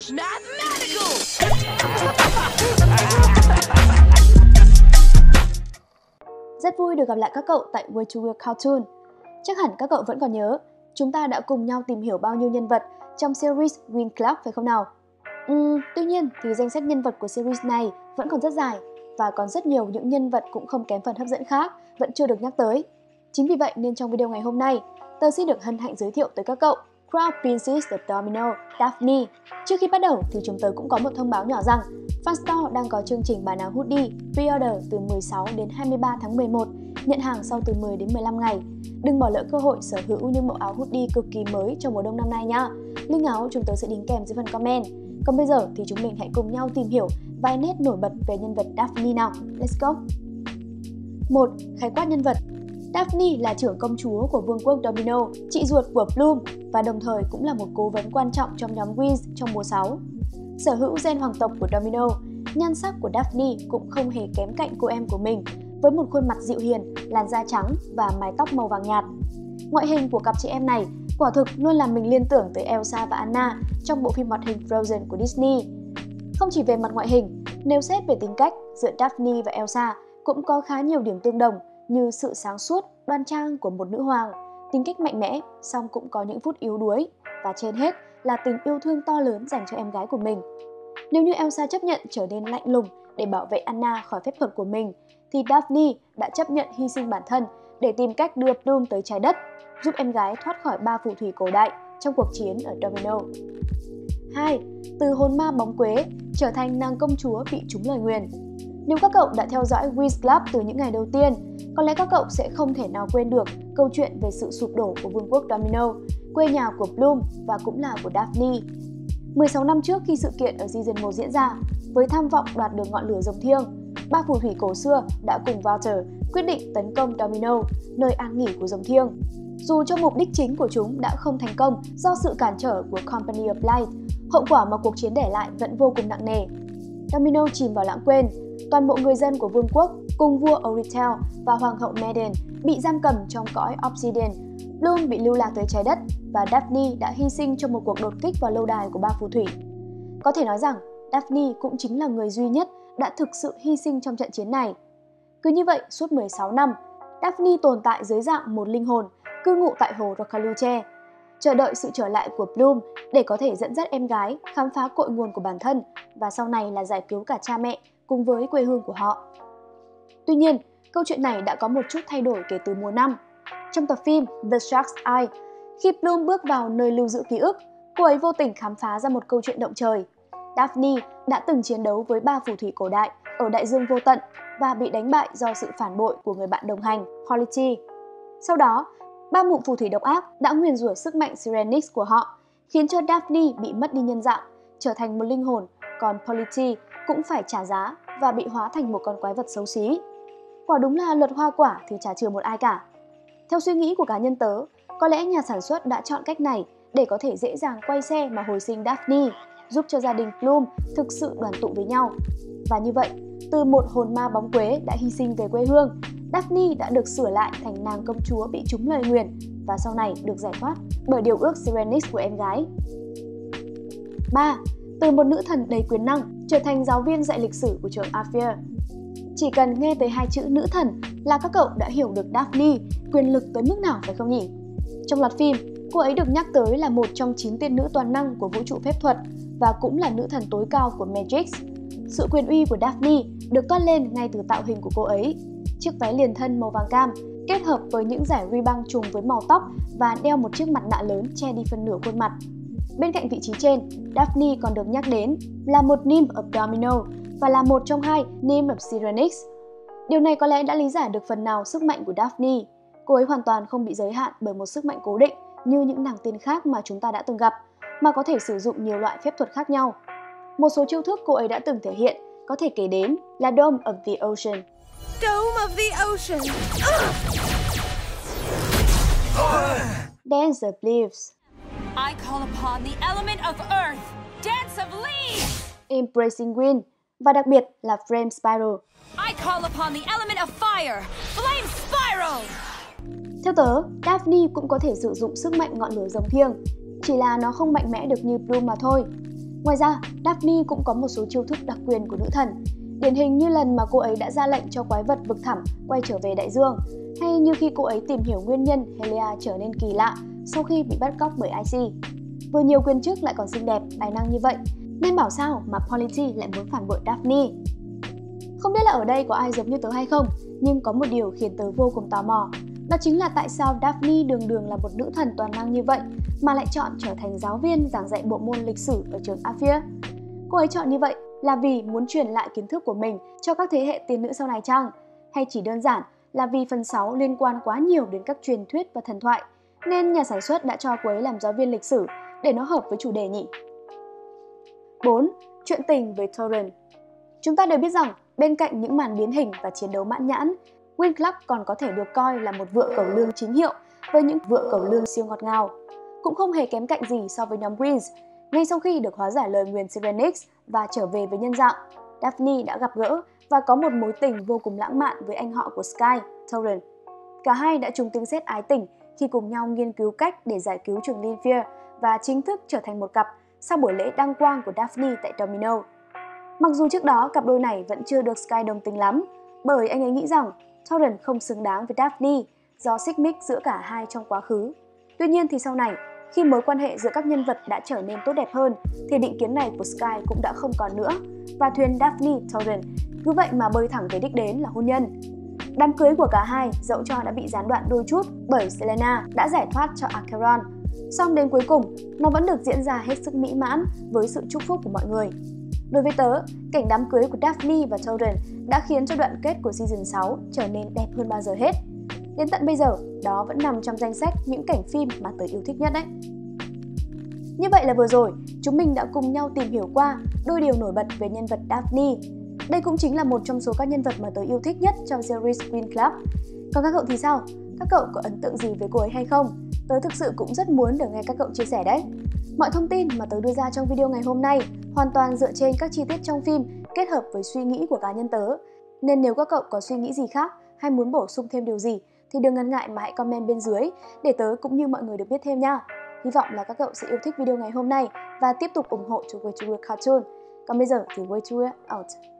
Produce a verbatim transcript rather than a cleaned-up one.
Mathematical. Rất vui được gặp lại các cậu tại Way to Work Cartoon. Chắc hẳn các cậu vẫn còn nhớ, chúng ta đã cùng nhau tìm hiểu bao nhiêu nhân vật trong series Winx Club phải không nào? Uhm, tuy nhiên thì danh sách nhân vật của series này vẫn còn rất dài và còn rất nhiều những nhân vật cũng không kém phần hấp dẫn khác vẫn chưa được nhắc tới. Chính vì vậy nên trong video ngày hôm nay, tớ xin được hân hạnh giới thiệu tới các cậu Crown Princess of Domino, Daphne. Trước khi bắt đầu thì chúng tớ cũng có một thông báo nhỏ rằng Fanstore đang có chương trình bán áo hoodie pre-order từ mười sáu đến hai mươi ba tháng mười một, nhận hàng sau từ mười đến mười lăm ngày. Đừng bỏ lỡ cơ hội sở hữu những mẫu áo hoodie cực kỳ mới trong mùa đông năm nay nha. Link áo chúng tớ sẽ đính kèm dưới phần comment. Còn bây giờ thì chúng mình hãy cùng nhau tìm hiểu vài nét nổi bật về nhân vật Daphne nào. Let's go! một. Khái quát nhân vật. Daphne là trưởng công chúa của Vương quốc Domino, chị ruột của Bloom và đồng thời cũng là một cố vấn quan trọng trong nhóm Winx trong mùa sáu. Sở hữu gen hoàng tộc của Domino, nhan sắc của Daphne cũng không hề kém cạnh cô em của mình, với một khuôn mặt dịu hiền, làn da trắng và mái tóc màu vàng nhạt. Ngoại hình của cặp chị em này quả thực luôn làm mình liên tưởng tới Elsa và Anna trong bộ phim hoạt hình Frozen của Disney. Không chỉ về mặt ngoại hình, nếu xét về tính cách, giữa Daphne và Elsa cũng có khá nhiều điểm tương đồng như sự sáng suốt, đoan trang của một nữ hoàng, tính cách mạnh mẽ, song cũng có những phút yếu đuối, và trên hết là tình yêu thương to lớn dành cho em gái của mình. Nếu như Elsa chấp nhận trở nên lạnh lùng để bảo vệ Anna khỏi phép thuật của mình, thì Daphne đã chấp nhận hy sinh bản thân để tìm cách đưa Bloom tới trái đất, giúp em gái thoát khỏi ba phù thủy cổ đại trong cuộc chiến ở Domino. hai. Từ hồn ma bóng quế trở thành nàng công chúa bị trúng lời nguyền. Nếu các cậu đã theo dõi Winx Club từ những ngày đầu tiên, có lẽ các cậu sẽ không thể nào quên được câu chuyện về sự sụp đổ của Vương quốc Domino, quê nhà của Bloom và cũng là của Daphne. mười sáu năm trước khi sự kiện ở season một diễn ra, với tham vọng đoạt được ngọn lửa rồng thiêng, ba phù thủy cổ xưa đã cùng Walter quyết định tấn công Domino, nơi an nghỉ của rồng thiêng. Dù cho mục đích chính của chúng đã không thành công do sự cản trở của Company of Light, hậu quả mà cuộc chiến để lại vẫn vô cùng nặng nề. Domino chìm vào lãng quên, toàn bộ người dân của vương quốc cùng vua Oritel và hoàng hậu Maiden bị giam cầm trong cõi Obsidian. Bloom bị lưu lạc tới trái đất và Daphne đã hy sinh trong một cuộc đột kích vào lâu đài của ba phù thủy. Có thể nói rằng Daphne cũng chính là người duy nhất đã thực sự hy sinh trong trận chiến này. Cứ như vậy, suốt mười sáu năm, Daphne tồn tại dưới dạng một linh hồn cư ngụ tại hồ Rocaluce, chờ đợi sự trở lại của Bloom để có thể dẫn dắt em gái khám phá cội nguồn của bản thân và sau này là giải cứu cả cha mẹ cùng với quê hương của họ. Tuy nhiên, câu chuyện này đã có một chút thay đổi kể từ mùa năm. Trong tập phim The Shark's Eye, khi Bloom bước vào nơi lưu giữ ký ức, cô ấy vô tình khám phá ra một câu chuyện động trời. Daphne đã từng chiến đấu với ba phù thủy cổ đại ở đại dương vô tận và bị đánh bại do sự phản bội của người bạn đồng hành, Polity. Sau đó, ba mụ phù thủy độc ác đã nguyền rủa sức mạnh Syrinx của họ, khiến cho Daphne bị mất đi nhân dạng, trở thành một linh hồn, còn Polity cũng phải trả giá và bị hóa thành một con quái vật xấu xí. Quả đúng là luật hoa quả thì chả chừa một ai cả. Theo suy nghĩ của cá nhân tớ, có lẽ nhà sản xuất đã chọn cách này để có thể dễ dàng quay xe mà hồi sinh Daphne, giúp cho gia đình Bloom thực sự đoàn tụ với nhau. Và như vậy, từ một hồn ma bóng quế đã hy sinh về quê hương, Daphne đã được sửa lại thành nàng công chúa bị trúng lời nguyền và sau này được giải thoát bởi điều ước Syrinx của em gái. ba. Từ một nữ thần đầy quyền năng trở thành giáo viên dạy lịch sử của trường Aphir. Chỉ cần nghe tới hai chữ nữ thần là các cậu đã hiểu được Daphne quyền lực tới mức nào phải không nhỉ? Trong loạt phim, cô ấy được nhắc tới là một trong chín tiên nữ toàn năng của vũ trụ phép thuật và cũng là nữ thần tối cao của Magix. Sự quyền uy của Daphne được toát lên ngay từ tạo hình của cô ấy. Chiếc váy liền thân màu vàng cam kết hợp với những dải ruy băng trùng với màu tóc và đeo một chiếc mặt nạ lớn che đi phần nửa khuôn mặt. Bên cạnh vị trí trên, Daphne còn được nhắc đến là một Nymph of Domino và là một trong hai Nymph of Syrinx. Điều này có lẽ đã lý giải được phần nào sức mạnh của Daphne. Cô ấy hoàn toàn không bị giới hạn bởi một sức mạnh cố định như những nàng tiên khác mà chúng ta đã từng gặp, mà có thể sử dụng nhiều loại phép thuật khác nhau. Một số chiêu thức cô ấy đã từng thể hiện có thể kể đến là Dome of the Ocean. Dome of the Ocean. Dance of Leaves. I call upon the element of earth, dance of leaves. Embracing Wind và đặc biệt là Flame Spiral. I call upon the element of fire, flame spiral. Theo tớ, Daphne cũng có thể sử dụng sức mạnh ngọn lửa rồng thiêng, chỉ là nó không mạnh mẽ được như Bloom mà thôi. Ngoài ra, Daphne cũng có một số chiêu thức đặc quyền của nữ thần, điển hình như lần mà cô ấy đã ra lệnh cho quái vật vực thẳm quay trở về đại dương, hay như khi cô ấy tìm hiểu nguyên nhân Helia trở nên kỳ lạ sau khi bị bắt cóc bởi Icy. Vừa nhiều quyền chức lại còn xinh đẹp, tài năng như vậy, nên bảo sao mà Polity lại muốn phản bội Daphne. Không biết là ở đây có ai giống như tớ hay không, nhưng có một điều khiến tớ vô cùng tò mò. Đó chính là tại sao Daphne đường đường là một nữ thần toàn năng như vậy mà lại chọn trở thành giáo viên giảng dạy bộ môn lịch sử ở trường Aphia. Cô ấy chọn như vậy là vì muốn truyền lại kiến thức của mình cho các thế hệ tiên nữ sau này chăng? Hay chỉ đơn giản là vì phần sáu liên quan quá nhiều đến các truyền thuyết và thần thoại, nên nhà sản xuất đã cho cô ấy làm giáo viên lịch sử để nó hợp với chủ đề nhỉ? bốn. Chuyện tình với Torrent. Chúng ta đều biết rằng bên cạnh những màn biến hình và chiến đấu mãn nhãn, Winx Club còn có thể được coi là một vựa cẩu lương chính hiệu với những vựa cẩu lương siêu ngọt ngào. Cũng không hề kém cạnh gì so với nhóm Greens. Ngay sau khi được hóa giải lời nguyền Syrinx và trở về với nhân dạng, Daphne đã gặp gỡ và có một mối tình vô cùng lãng mạn với anh họ của Sky, Torrent. Cả hai đã chung tiếng sét ái tình khi cùng nhau nghiên cứu cách để giải cứu trường Linfear và chính thức trở thành một cặp sau buổi lễ đăng quang của Daphne tại Domino. Mặc dù trước đó cặp đôi này vẫn chưa được Sky đồng tình lắm, bởi anh ấy nghĩ rằng Torrent không xứng đáng với Daphne do xích mích giữa cả hai trong quá khứ. Tuy nhiên thì sau này, khi mối quan hệ giữa các nhân vật đã trở nên tốt đẹp hơn, thì định kiến này của Sky cũng đã không còn nữa, và thuyền Daphne Torrent cứ vậy mà bơi thẳng về đích đến là hôn nhân. Đám cưới của cả hai dẫu cho đã bị gián đoạn đôi chút bởi Selena đã giải thoát cho Acheron, song đến cuối cùng nó vẫn được diễn ra hết sức mỹ mãn với sự chúc phúc của mọi người. Đối với tớ, cảnh đám cưới của Daphne và Torrent đã khiến cho đoạn kết của season sáu trở nên đẹp hơn bao giờ hết. Đến tận bây giờ, đó vẫn nằm trong danh sách những cảnh phim mà tớ yêu thích nhất đấy. Như vậy là vừa rồi, chúng mình đã cùng nhau tìm hiểu qua đôi điều nổi bật về nhân vật Daphne. Đây cũng chính là một trong số các nhân vật mà tớ yêu thích nhất trong series Winx Club. Còn các cậu thì sao? Các cậu có ấn tượng gì với cô ấy hay không? Tớ thực sự cũng rất muốn được nghe các cậu chia sẻ đấy. Mọi thông tin mà tớ đưa ra trong video ngày hôm nay hoàn toàn dựa trên các chi tiết trong phim kết hợp với suy nghĩ của cá nhân tớ. Nên nếu các cậu có suy nghĩ gì khác hay muốn bổ sung thêm điều gì thì đừng ngần ngại mà hãy comment bên dưới để tớ cũng như mọi người được biết thêm nha. Hy vọng là các cậu sẽ yêu thích video ngày hôm nay và tiếp tục ủng hộ cho Way to Weird Cartoon. Còn bây giờ thì Way to Weird out.